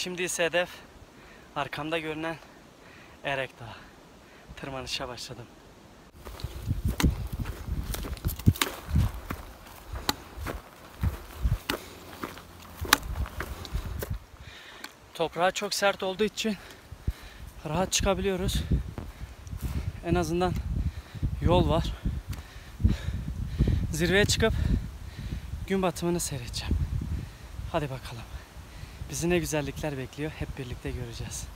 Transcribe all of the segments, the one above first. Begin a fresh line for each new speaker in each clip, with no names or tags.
Şimdi ise hedef arkamda görünen Erek Dağı. Tırmanışa başladım. Toprağı çok sert olduğu için rahat çıkabiliyoruz. En azından yol var. Zirveye çıkıp gün batımını seyredeceğim. Hadi bakalım. Bizi ne güzellikler bekliyor, hep birlikte göreceğiz.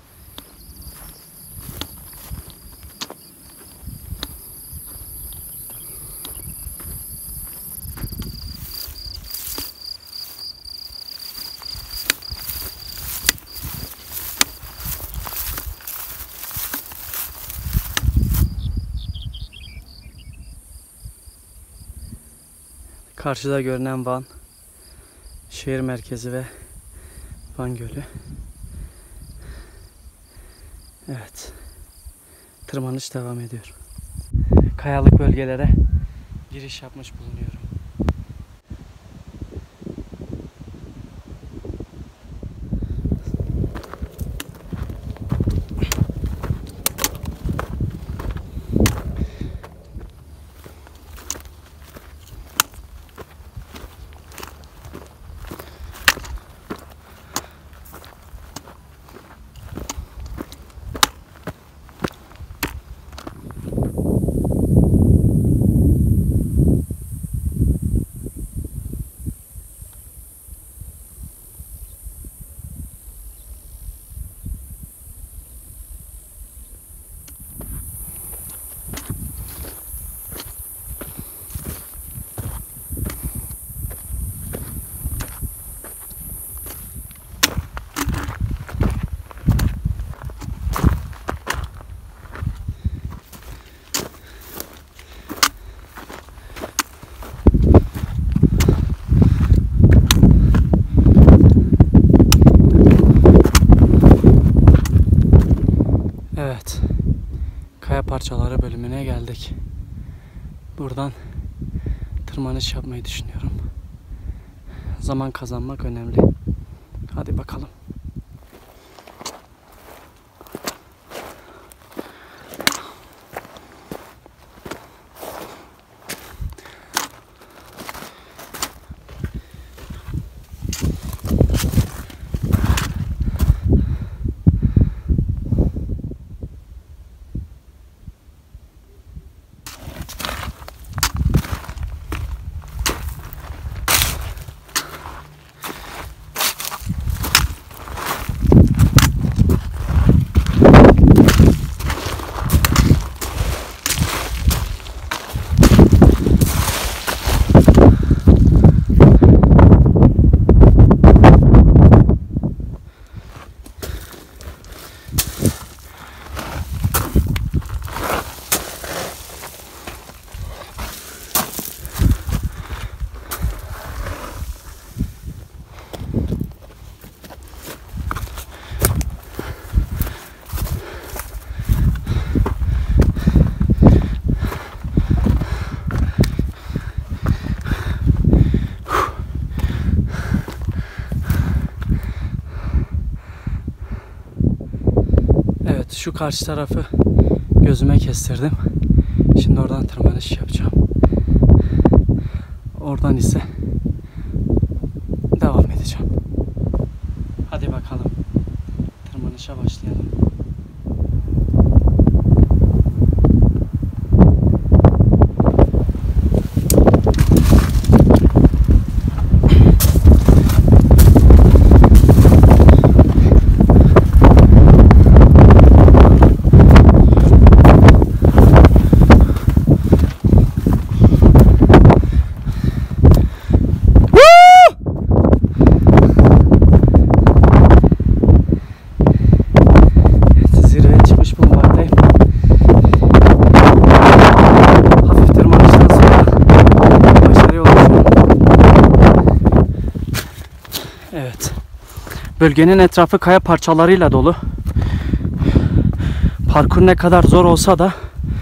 Karşıda görünen Van, şehir merkezi ve Van Gölü. Evet, tırmanış devam ediyor. Kayalık bölgelere giriş yapmış bulunuyorum. Evet, kaya parçaları bölümüne geldik. Buradan tırmanış yapmayı düşünüyorum. Zaman kazanmak önemli. Hadi bakalım. Şu karşı tarafı gözüme kestirdim. Şimdi oradan tırmanış yapacağım. Oradan ise devam edeceğim. Hadi bakalım. Tırmanışa başlayalım. Evet. Bölgenin etrafı kaya parçalarıyla dolu. Parkur ne kadar zor olsa da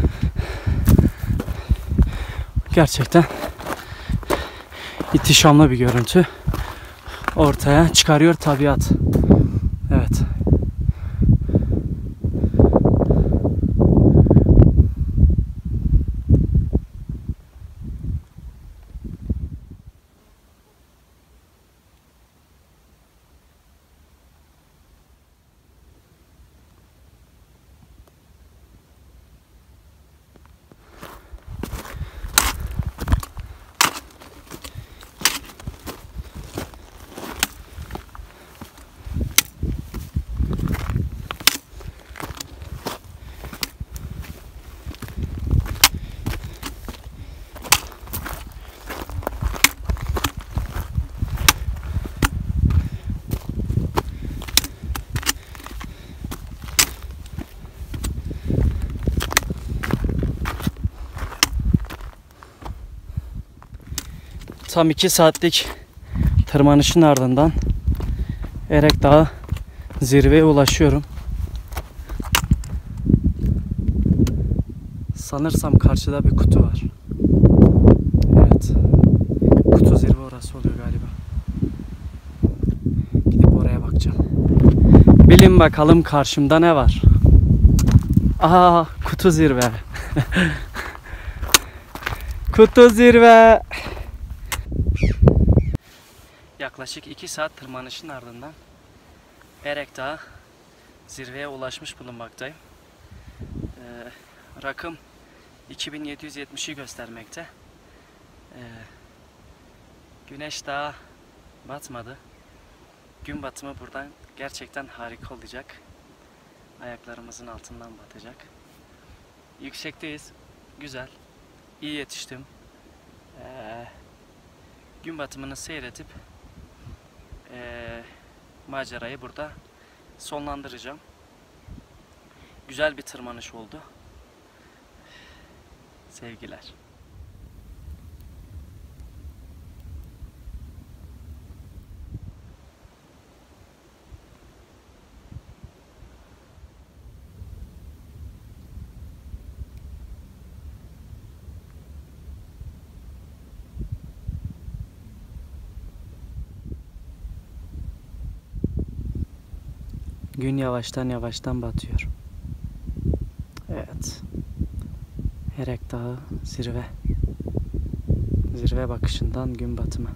gerçekten ihtişamlı bir görüntü ortaya çıkarıyor tabiat. Evet. Tam 2 saatlik tırmanışın ardından Erek Dağı zirveye ulaşıyorum. Sanırsam karşıda bir kutu var. Evet. Kutu zirve orası oluyor galiba. Gidip oraya bakacağım. Bilin bakalım karşımda ne var? Aa, kutu zirve. Kutu zirve. Yaklaşık 2 saat tırmanışın ardından Erek Dağı zirveye ulaşmış bulunmaktayım. Rakım 2770'i göstermekte. Güneş daha batmadı. Gün batımı buradan gerçekten harika olacak. Ayaklarımızın altından batacak. Yüksekteyiz. Güzel. İyi yetiştim. Gün batımını seyredip macerayı burada sonlandıracağım. Güzel bir tırmanış oldu. Sevgiler. Gün yavaştan yavaştan batıyor. Evet. Erek Dağı zirve. Zirve bakışından gün batımı.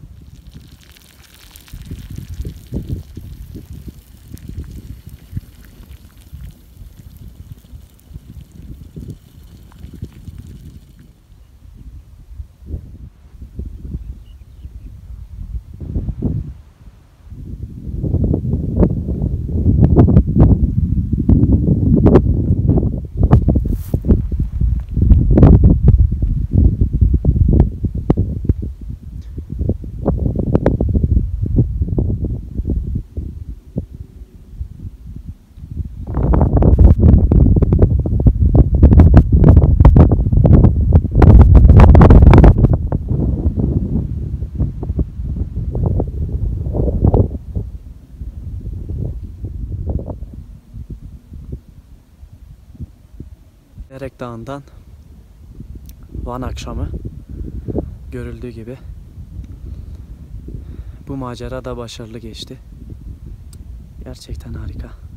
Erek Dağı'ndan Van akşamı görüldüğü gibi bu macera da başarılı geçti. Gerçekten harika.